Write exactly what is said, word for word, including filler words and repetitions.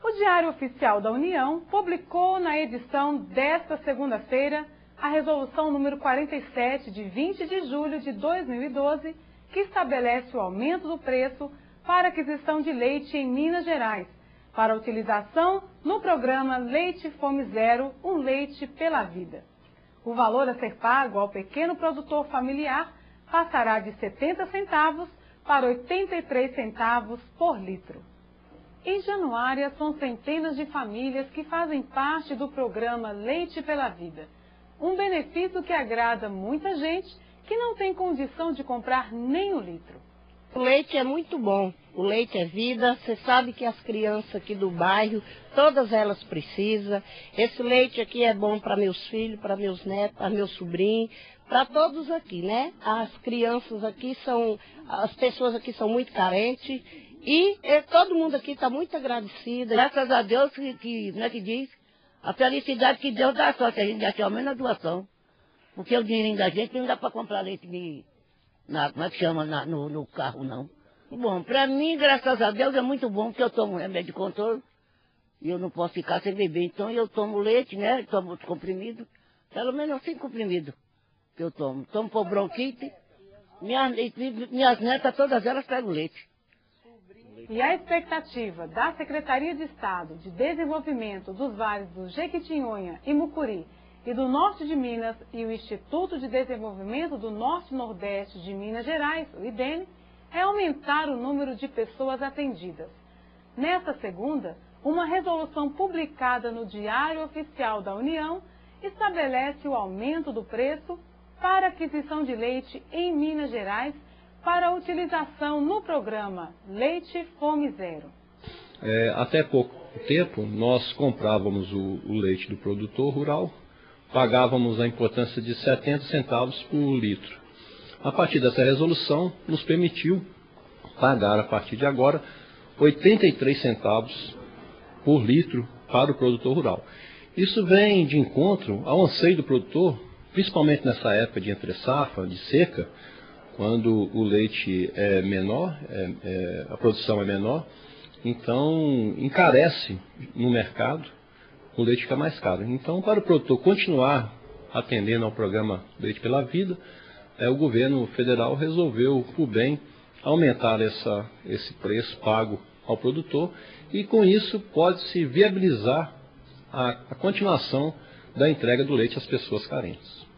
O Diário Oficial da União publicou na edição desta segunda-feira a Resolução número quarenta e sete, de vinte de julho de dois mil e doze, que estabelece o aumento do preço para aquisição de leite em Minas Gerais, para utilização no programa Leite Fome Zero, um leite pela vida. O valor a ser pago ao pequeno produtor familiar passará de setenta centavos para oitenta e três centavos por litro. Em Januária, são centenas de famílias que fazem parte do programa Leite pela Vida, um benefício que agrada muita gente que não tem condição de comprar nem um litro. O leite é muito bom, o leite é vida, você sabe que as crianças aqui do bairro, todas elas precisam. Esse leite aqui é bom para meus filhos, para meus netos, para meus sobrinhos, para todos aqui, né? As crianças aqui são, as pessoas aqui são muito carentes e, e todo mundo aqui está muito agradecido. Graças a Deus que, que, como é que diz? A felicidade que Deus dá sorte, a gente já tinha menos a doação. Porque o dinheirinho da gente não dá para comprar leite de... Na, como é que chama, na, no, no carro, não. Bom, para mim, graças a Deus, é muito bom, porque eu tomo remédio de controle e eu não posso ficar sem beber. Então, eu tomo leite, né, tomo comprimido, pelo menos cinco comprimidos que eu tomo. Tomo por bronquite, minhas, minhas netas, todas elas pegam leite. E a expectativa da Secretaria de Estado de Desenvolvimento dos Vales do Jequitinhonha e Mucuri e do Norte de Minas e o Instituto de Desenvolvimento do Norte e Nordeste de Minas Gerais, o I D E N, é aumentar o número de pessoas atendidas. Nesta segunda, uma resolução publicada no Diário Oficial da União estabelece o aumento do preço para aquisição de leite em Minas Gerais para utilização no programa Leite Fome Zero. É, até pouco tempo, nós comprávamos o, o leite do produtor rural, pagávamos a importância de setenta centavos por litro. A partir dessa resolução, nos permitiu pagar, a partir de agora, oitenta e três centavos por litro para o produtor rural. Isso vem de encontro ao anseio do produtor, principalmente nessa época de entre-safra, de seca, quando o leite é menor, é, é, a produção é menor, então encarece no mercado, o leite fica mais caro. Então, para o produtor continuar atendendo ao programa Leite pela Vida, é, o governo federal resolveu, por bem, aumentar essa, esse preço pago ao produtor e, com isso, pode-se viabilizar a, a continuação da entrega do leite às pessoas carentes.